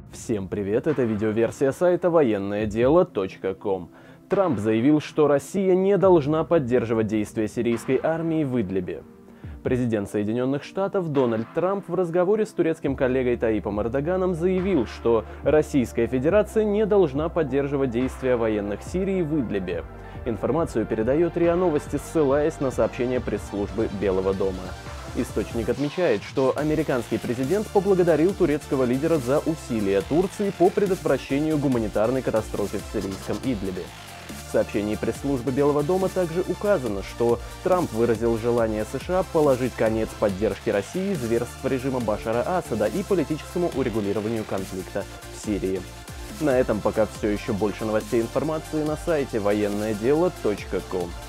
Всем привет, это видеоверсия сайта военноедело.ком. Трамп заявил, что Россия не должна поддерживать действия сирийской армии в Идлибе. Президент Соединенных Штатов Дональд Трамп в разговоре с турецким коллегой Таипом Эрдоганом заявил, что Российская Федерация не должна поддерживать действия военных Сирии в Идлибе. Информацию передает РИА Новости, ссылаясь на сообщение пресс-службы Белого дома. Источник отмечает, что американский президент поблагодарил турецкого лидера за усилия Турции по предотвращению гуманитарной катастрофы в сирийском Идлибе. В сообщении пресс-службы Белого дома также указано, что Трамп выразил желание США положить конец поддержке России зверств режима Башара Асада и политическому урегулированию конфликта в Сирии. На этом пока все. Еще больше новостей и информации на сайте военноедело.ком.